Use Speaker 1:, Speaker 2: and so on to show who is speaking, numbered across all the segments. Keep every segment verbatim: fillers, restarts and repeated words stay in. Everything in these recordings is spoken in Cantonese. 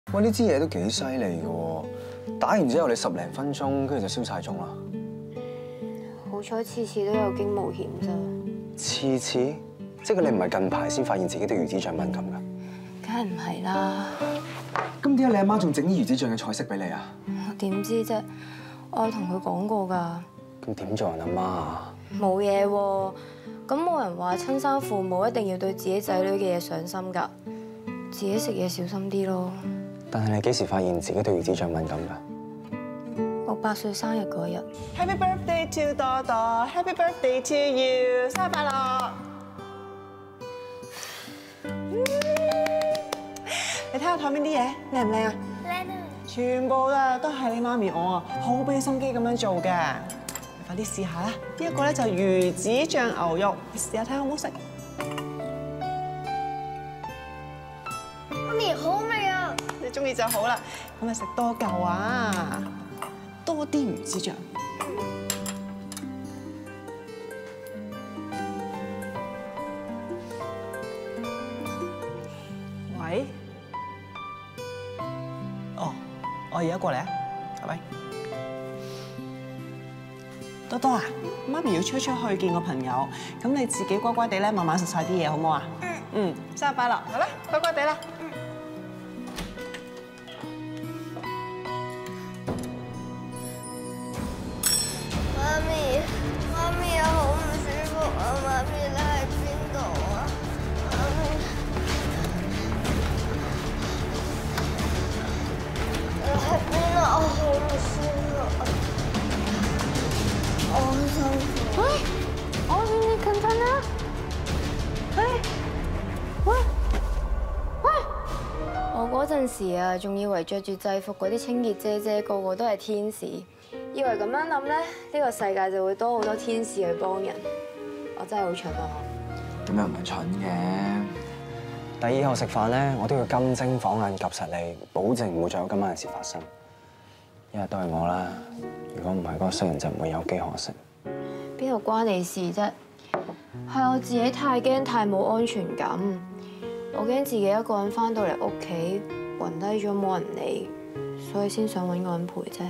Speaker 1: 喂，呢支嘢都幾犀利嘅喎，打完之後你十零分鐘，跟住就消晒腫啦。
Speaker 2: 好彩次次都有驚無險啫。
Speaker 1: 次次？即係你唔係近排先發現自己對魚子醬敏感㗎？
Speaker 2: 梗係唔係啦。
Speaker 1: 咁點解你阿媽仲整啲魚子醬嘅菜式俾你啊？
Speaker 2: 我點知啫？我有同佢講過㗎。
Speaker 1: 咁點做人阿媽啊？
Speaker 2: 冇嘢喎。咁冇人話親生父母一定要對自己仔女嘅嘢上心㗎，自己食嘢小心啲咯。
Speaker 1: 但係你幾時發現自己對魚子醬敏感㗎？
Speaker 2: 我八歲生日嗰日。
Speaker 3: Happy birthday to 多多 ，Happy birthday to you， 生日快樂！你睇下台面啲嘢靚唔靚啊？靚啊！全部啦都係你媽咪我啊，好俾心機咁樣做嘅。你快啲試下啦！呢一個咧就魚子醬牛肉，你試下睇好唔好食？
Speaker 4: 媽咪好味啊！
Speaker 3: 你中意就好啦，咁咪食多嚿啊，多啲魚子醬。喂？哦，我而家過嚟啊，拜拜。多多啊，媽咪要出出去見個朋友，咁你自己乖乖地咧，慢慢食晒啲嘢，好唔好啊？嗯。嗯，生日快樂，好啦，乖乖地啦。
Speaker 4: 媽咪，媽咪我好唔舒服啊！媽咪你喺邊度啊？媽咪，你喺邊啊？我好唔舒服啊！我好辛苦。喂，我俾你近親啦。喂，喂，喂！
Speaker 2: 我嗰陣時啊，仲以為着住制服嗰啲清潔姐姐個個都係天使。以為咁樣諗咧，呢個世界就會多好多天使去幫人。我真係好蠢啊！
Speaker 1: 咁又唔係蠢嘅。但係以後食飯咧，我都要金睛火眼及實你，保證唔會再有今晚嘅事發生。一日都係我啦，如果唔係嗰個衰人就唔會有機可乘。
Speaker 2: 邊度關你事啫？係我自己太驚太冇安全感，我驚自己一個人翻到嚟屋企暈低咗冇人理，所以先想揾個人陪啫。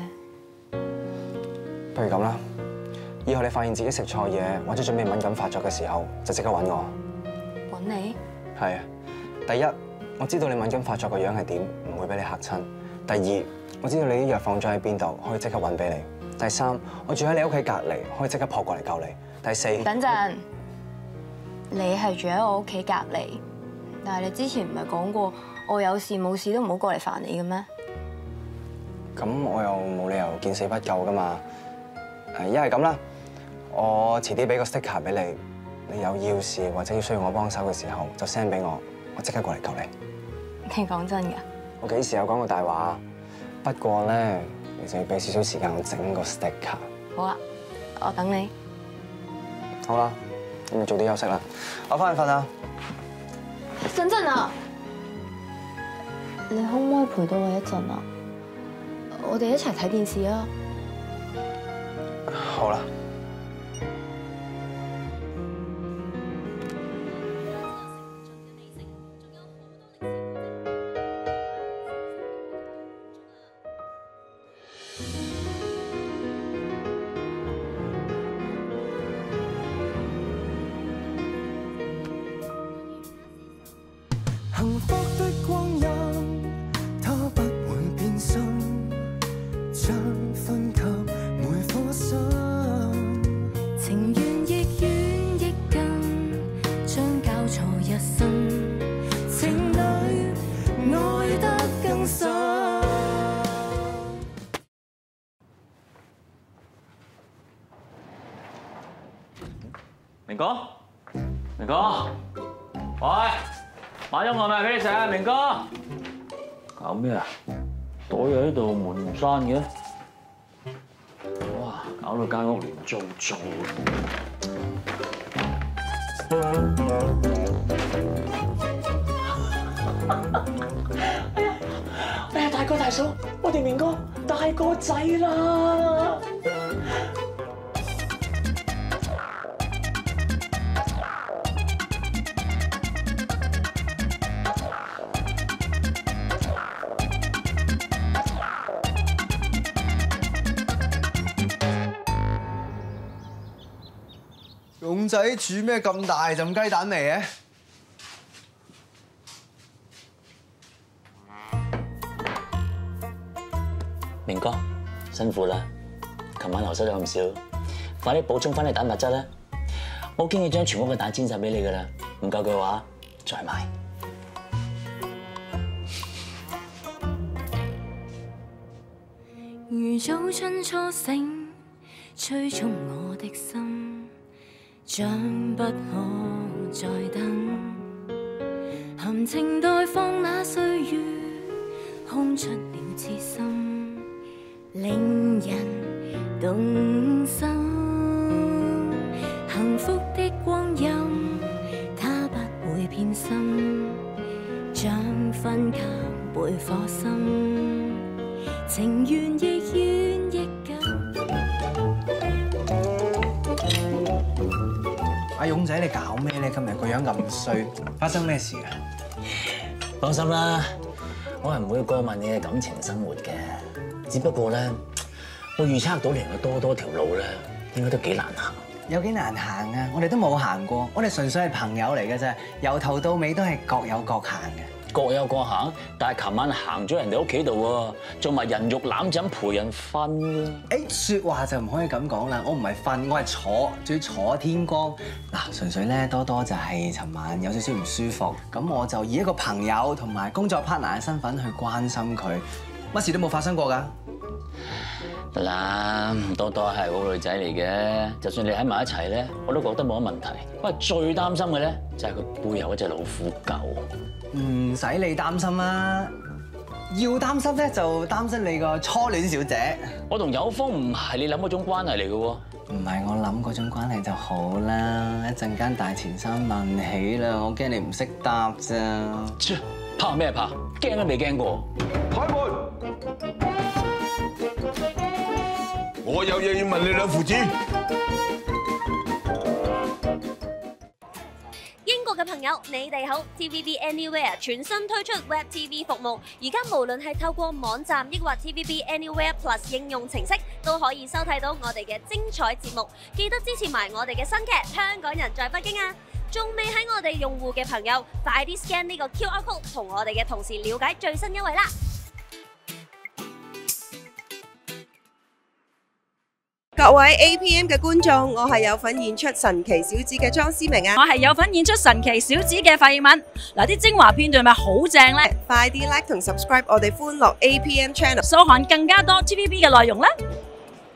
Speaker 1: 不如咁啦，以後你發現自己食錯嘢或者準備敏感發作嘅時候，就即刻揾我。
Speaker 2: 揾你？
Speaker 1: 係啊，第一，我知道你敏感發作個樣係點，唔會俾你嚇親。第二，我知道你啲藥放咗喺邊度，可以即刻揾俾你。第三，我住喺你屋企隔離，可以即刻撲過嚟救你。第四，
Speaker 2: 等陣，你係住喺我屋企隔離，但係你之前唔係講過我有事冇事都唔好過嚟煩你嘅咩？
Speaker 1: 咁我又冇理由見死不救噶嘛。誒，一係咁啦，我遲啲俾個 sticker 俾你，你有要事或者要需要我幫手嘅時候，就 send 俾我，我即刻過嚟救你。
Speaker 2: 你講真㗎？
Speaker 1: 我幾時有講過大話？不過咧，你就要俾少少時間我整個 sticker。
Speaker 2: 好啊，我等你。
Speaker 1: 好啦，咁你早啲休息啦，我翻去瞓啦。
Speaker 2: 陣陣啊，你可唔可以陪到我一陣啊？我哋一齊睇電視啊！
Speaker 1: 好啦。
Speaker 5: 幸福的光陰，它不會變心，將分給每顆心。情願亦遠亦近，將交錯一生，情侶愛得更深。
Speaker 6: 明哥，明哥，喂！買咗外賣俾你食啊，明哥！搞咩啊？袋喺呢度，門唔閂嘅。哇！搞到間屋連糟糟。哎呀！哎呀，大哥大嫂，我哋明哥大個仔啦！
Speaker 7: 勇仔煮咩咁大陣雞蛋味嘅？
Speaker 6: 明哥，辛苦啦！琴晚流失咗咁少，快啲補充翻啲蛋白質啦！我經已將全屋嘅蛋煎晒俾你噶啦，唔夠嘅話再買。
Speaker 8: 如早春初醒，吹中我的心，將不可再等。含情待放那歲月，空出了痴心，令人動心。幸福的光陰，它不會偏心，將分給背顆心，情願亦願亦敢。
Speaker 7: 阿勇仔，你搞咩咧？今日個樣咁衰，發生咩事啊？
Speaker 6: 放心啦，我係唔會過問你嘅感情生活嘅，只不過咧，我預測到連個多多條路咧，應該都幾難行。
Speaker 7: 有幾難行啊？我哋都冇行過，我哋純粹係朋友嚟嘅啫，由頭到尾都係各有各行嘅。
Speaker 6: 各有各行，但係琴晚行咗人哋屋企度喎，做埋人肉攬枕陪人瞓喎。
Speaker 7: 誒，説話就唔可以咁講啦，我唔係瞓，我係坐，仲要坐天光。嗱，純粹咧多多就係尋晚有少少唔舒服，咁我就以一個朋友同埋工作 partner 嘅身份去關心佢，乜事都冇發生過㗎。
Speaker 6: 得啦，多多係好女仔嚟嘅，就算你喺埋一齊咧，我都覺得冇乜問題。不過最擔心嘅咧就係佢背後嗰隻老虎狗。
Speaker 7: 唔使你擔心啦，要擔心咧就擔心你個初戀小姐。
Speaker 6: 我同有風唔係你諗嗰種關係嚟嘅喎。
Speaker 7: 唔係我諗嗰種關係就好啦，一陣間大前三問起啦，我驚你唔識答咋。
Speaker 6: 切，怕咩怕？驚都未驚過。
Speaker 9: 開門！我有嘢要問你兩父子。
Speaker 10: 英國嘅朋友，你哋好 ！T V B Anywhere 全新推出 Web T V 服務，而家無論係透過網站抑或 T V B Anywhere Plus 應用程式，都可以收睇到我哋嘅精彩節目。記得支持埋我哋嘅新劇《香港人在北京》啊！仲未喺我哋用戶嘅朋友，快啲 scan 呢個 Q R code 同我哋嘅同事了解最新優惠啦！
Speaker 11: 各位 A P M 嘅觀眾，我係有份演出神奇小子嘅莊思明啊！
Speaker 12: 我係有份演出神奇小子嘅費敏。嗱，啲精華片段咪好正咧！
Speaker 11: 快啲 like 同 subscribe 我哋歡樂 A P M channel，
Speaker 12: 收看更加多 T V B 嘅內容啦！